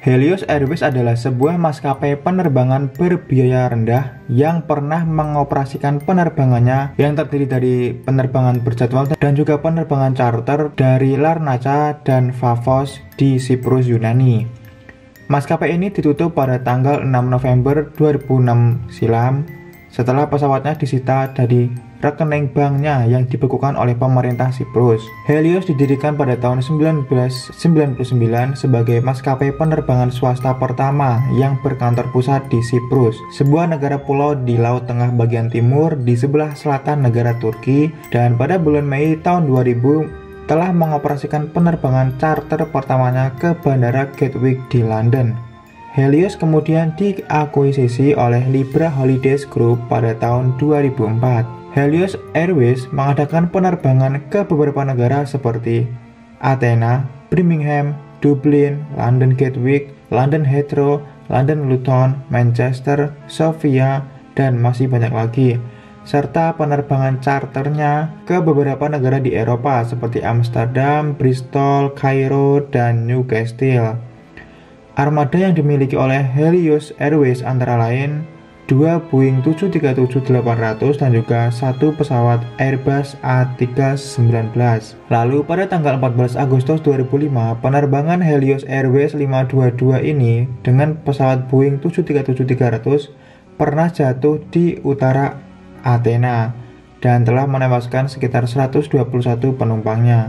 Helios Airways adalah sebuah maskapai penerbangan berbiaya rendah yang pernah mengoperasikan penerbangannya yang terdiri dari penerbangan berjadwal dan juga penerbangan charter dari Larnaca dan Paphos di Siprus, Yunani. Maskapai ini ditutup pada tanggal 6 November 2006 silam setelah pesawatnya disita dari rekening banknya yang dibekukan oleh pemerintah Siprus. Helios didirikan pada tahun 1999 sebagai maskapai penerbangan swasta pertama yang berkantor pusat di Siprus, sebuah negara pulau di Laut Tengah bagian timur di sebelah selatan negara Turki, dan pada bulan Mei tahun 2000 telah mengoperasikan penerbangan charter pertamanya ke Bandara Gatwick di London. Helios kemudian diakuisisi oleh Libra Holidays Group pada tahun 2004. Helios Airways mengadakan penerbangan ke beberapa negara seperti Athena, Birmingham, Dublin, London Gatwick, London Heathrow, London Luton, Manchester, Sofia, dan masih banyak lagi, serta penerbangan charternya ke beberapa negara di Eropa seperti Amsterdam, Bristol, Kairo, dan Newcastle. Armada yang dimiliki oleh Helios Airways antara lain 2 Boeing 737-800 dan juga 1 pesawat Airbus A319. Lalu pada tanggal 14 Agustus 2005, penerbangan Helios Airways 522 ini dengan pesawat Boeing 737-300 pernah jatuh di utara Athena dan telah menewaskan sekitar 121 penumpangnya.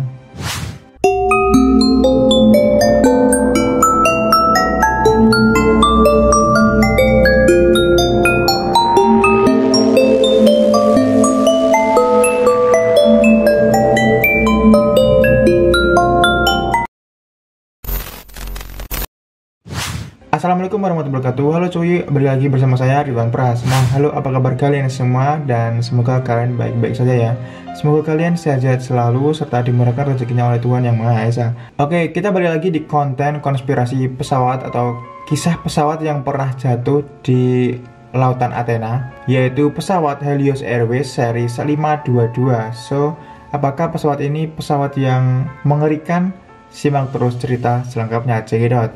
Assalamualaikum warahmatullahi wabarakatuh. Halo cuy, kembali lagi bersama saya Ridwan Pras. Nah, halo, apa kabar kalian semua? Dan semoga kalian baik-baik saja ya. Semoga kalian sehat-sehat selalu serta dimurahkan rezekinya oleh Tuhan Yang Maha Esa. Oke, kita balik lagi di konten konspirasi pesawat atau kisah pesawat yang pernah jatuh di lautan Athena, yaitu pesawat Helios Airways seri 522. So, apakah pesawat ini pesawat yang mengerikan? Simak terus cerita selengkapnya, check it out.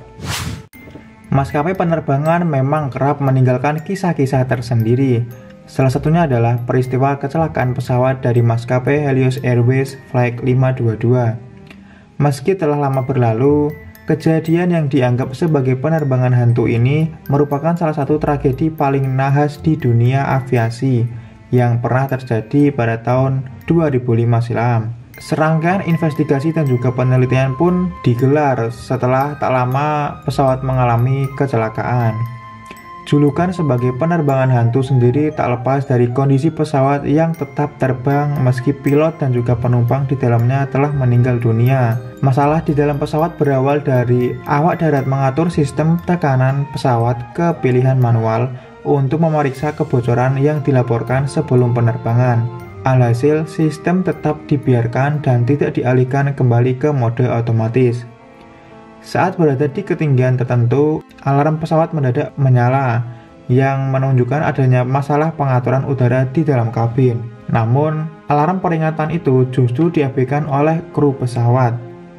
Maskapai penerbangan memang kerap meninggalkan kisah-kisah tersendiri. Salah satunya adalah peristiwa kecelakaan pesawat dari maskapai Helios Airways Flight 522. Meski telah lama berlalu, kejadian yang dianggap sebagai penerbangan hantu ini merupakan salah satu tragedi paling nahas di dunia aviasi yang pernah terjadi pada tahun 2005 silam. Serangkaian investigasi dan juga penelitian pun digelar setelah tak lama pesawat mengalami kecelakaan. Julukan sebagai penerbangan hantu sendiri tak lepas dari kondisi pesawat yang tetap terbang meski pilot dan juga penumpang di dalamnya telah meninggal dunia. Masalah di dalam pesawat berawal dari awak darat mengatur sistem tekanan pesawat ke pilihan manual untuk memeriksa kebocoran yang dilaporkan sebelum penerbangan. Alhasil, sistem tetap dibiarkan dan tidak dialihkan kembali ke mode otomatis. Saat berada di ketinggian tertentu, alarm pesawat mendadak menyala yang menunjukkan adanya masalah pengaturan udara di dalam kabin. Namun, alarm peringatan itu justru diabaikan oleh kru pesawat.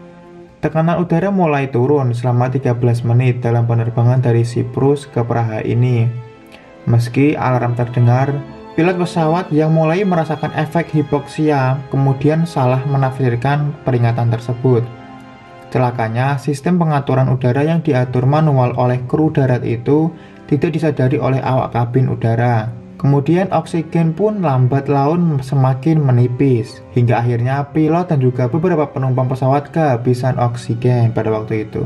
Tekanan udara mulai turun selama 13 menit dalam penerbangan dari Siprus ke Praha ini. Meski alarm terdengar, pilot pesawat yang mulai merasakan efek hipoksia kemudian salah menafsirkan peringatan tersebut. Celakanya, sistem pengaturan udara yang diatur manual oleh kru darat itu tidak disadari oleh awak kabin udara. Kemudian oksigen pun lambat laun semakin menipis, hingga akhirnya pilot dan juga beberapa penumpang pesawat kehabisan oksigen pada waktu itu.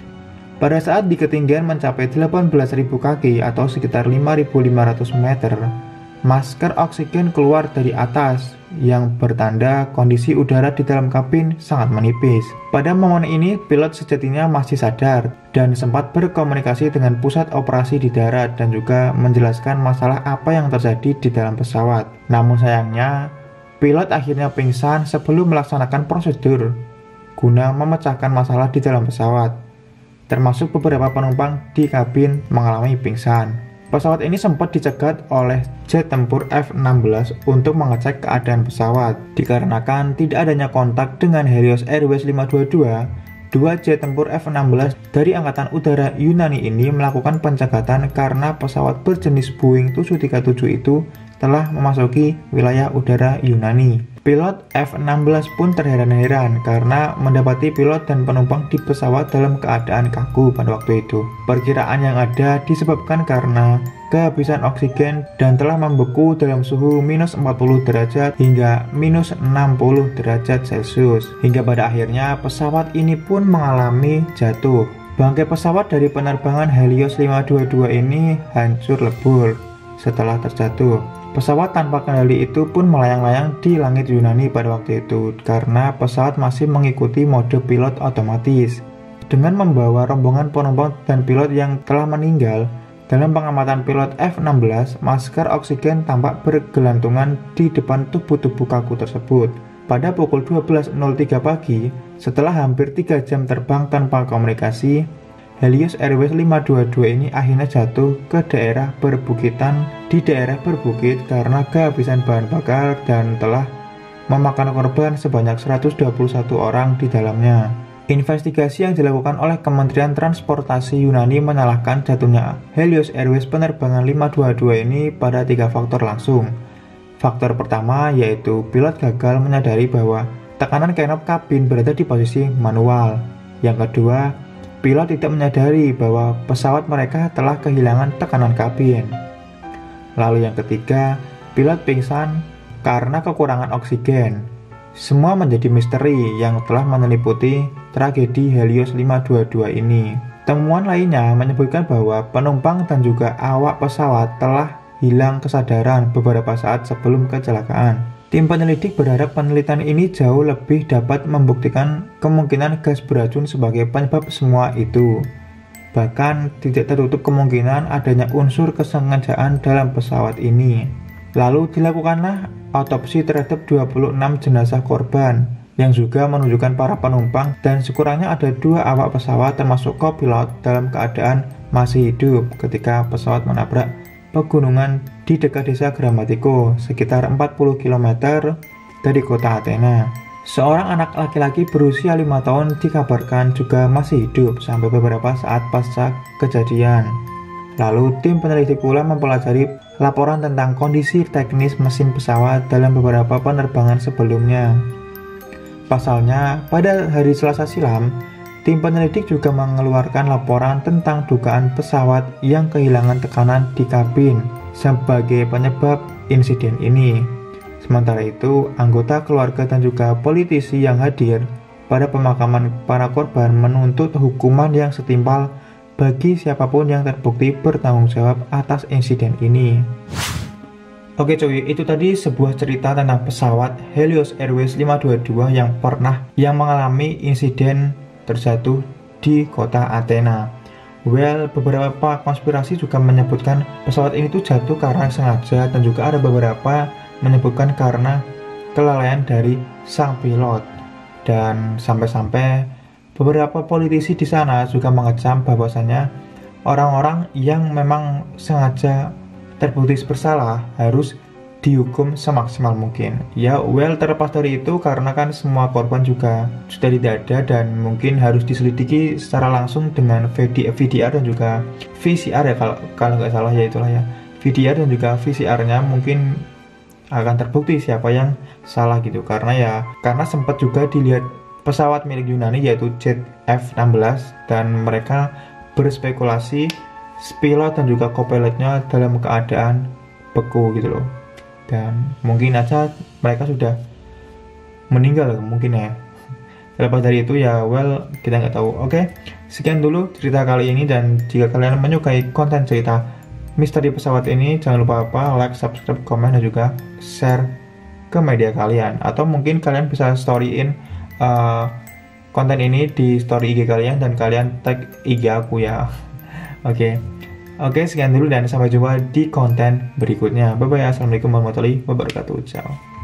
Pada saat di ketinggian mencapai 18.000 kaki atau sekitar 5.500 meter, masker oksigen keluar dari atas yang bertanda kondisi udara di dalam kabin sangat menipis. Pada momen ini, pilot sejatinya masih sadar dan sempat berkomunikasi dengan pusat operasi di darat dan juga menjelaskan masalah apa yang terjadi di dalam pesawat. Namun sayangnya, pilot akhirnya pingsan sebelum melaksanakan prosedur guna memecahkan masalah di dalam pesawat. Termasuk beberapa penumpang di kabin mengalami pingsan. Pesawat ini sempat dicegat oleh jet tempur F-16 untuk mengecek keadaan pesawat. Dikarenakan tidak adanya kontak dengan Helios Airways 522, Dua jet tempur F-16 dari Angkatan Udara Yunani ini melakukan pencegatan karena pesawat berjenis Boeing 737 itu telah memasuki wilayah udara Yunani. Pilot F-16 pun terheran-heran karena mendapati pilot dan penumpang di pesawat dalam keadaan kaku pada waktu itu. Perkiraan yang ada disebabkan karena kehabisan oksigen dan telah membeku dalam suhu minus 40 derajat hingga minus 60 derajat Celcius. Hingga pada akhirnya pesawat ini pun mengalami jatuh. Bangkai pesawat dari penerbangan Helios 522 ini hancur lebur setelah terjatuh. Pesawat tanpa kendali itu pun melayang-layang di langit Yunani pada waktu itu karena pesawat masih mengikuti mode pilot otomatis. Dengan membawa rombongan penumpang dan pilot yang telah meninggal, dalam pengamatan pilot F-16, masker oksigen tampak bergelantungan di depan tubuh-tubuh kaku tersebut. Pada pukul 12.03 pagi, setelah hampir 3 jam terbang tanpa komunikasi, Helios Airways 522 ini akhirnya jatuh ke daerah perbukitan di daerah berbukit karena kehabisan bahan bakar dan telah memakan korban sebanyak 121 orang di dalamnya. Investigasi yang dilakukan oleh Kementerian Transportasi Yunani menyalahkan jatuhnya Helios Airways penerbangan 522 ini pada 3 faktor langsung. Faktor pertama yaitu pilot gagal menyadari bahwa tekanan knob kabin berada di posisi manual. Yang kedua, pilot tidak menyadari bahwa pesawat mereka telah kehilangan tekanan kabin. Lalu yang ketiga, pilot pingsan karena kekurangan oksigen. Semua menjadi misteri yang telah menyelimuti tragedi Helios 522 ini. Temuan lainnya menyebutkan bahwa penumpang dan juga awak pesawat telah hilang kesadaran beberapa saat sebelum kecelakaan. Tim penyelidik berharap penelitian ini jauh lebih dapat membuktikan kemungkinan gas beracun sebagai penyebab semua itu. Bahkan tidak tertutup kemungkinan adanya unsur kesengajaan dalam pesawat ini. Lalu dilakukanlah autopsi terhadap 26 jenazah korban yang juga menunjukkan para penumpang dan sekurangnya ada 2 awak pesawat termasuk kopilot dalam keadaan masih hidup ketika pesawat menabrak pegunungan di dekat desa Gramatiko, sekitar 40 km dari kota Athena. Seorang anak laki-laki berusia 5 tahun dikabarkan juga masih hidup sampai beberapa saat pasca kejadian. Lalu tim peneliti pula mempelajari laporan tentang kondisi teknis mesin pesawat dalam beberapa penerbangan sebelumnya. Pasalnya, pada hari Selasa silam, tim penyelidik juga mengeluarkan laporan tentang dugaan pesawat yang kehilangan tekanan di kabin sebagai penyebab insiden ini. Sementara itu, anggota keluarga dan juga politisi yang hadir pada pemakaman para korban menuntut hukuman yang setimpal bagi siapapun yang terbukti bertanggung jawab atas insiden ini. Oke cuy, itu tadi sebuah cerita tentang pesawat Helios Airways 522 yang mengalami insiden terjatuh di kota Athena. Well, beberapa konspirasi juga menyebutkan pesawat ini tuh jatuh karena sengaja dan juga ada beberapa menyebutkan karena kelalaian dari sang pilot. Dan sampai-sampai beberapa politisi di sana juga mengecam bahwasanya orang-orang yang memang sengaja terbukti bersalah harus dihukum semaksimal mungkin. Ya, well, terlepas dari itu karena kan semua korban juga sudah tidak ada dan mungkin harus diselidiki secara langsung dengan VDR dan juga VCR ya kalau nggak salah ya itulah ya. VDR dan juga VCR-nya mungkin akan terbukti siapa yang salah gitu karena sempat juga dilihat pesawat milik Yunani yaitu jet F-16 dan mereka berspekulasi pilot dan juga kopilotnya dalam keadaan beku gitu loh. Dan mungkin aja mereka sudah meninggal mungkin ya. Terlepas dari itu ya well kita nggak tahu. Oke, sekian dulu cerita kali ini dan jika kalian menyukai konten cerita misteri pesawat ini jangan lupa like, subscribe, komen dan juga share ke media kalian atau mungkin kalian bisa storyin konten ini di story IG kalian dan kalian tag IG aku ya. Oke, sekian dulu dan sampai jumpa di konten berikutnya. Bye bye, assalamualaikum warahmatullahi wabarakatuh. Ciao.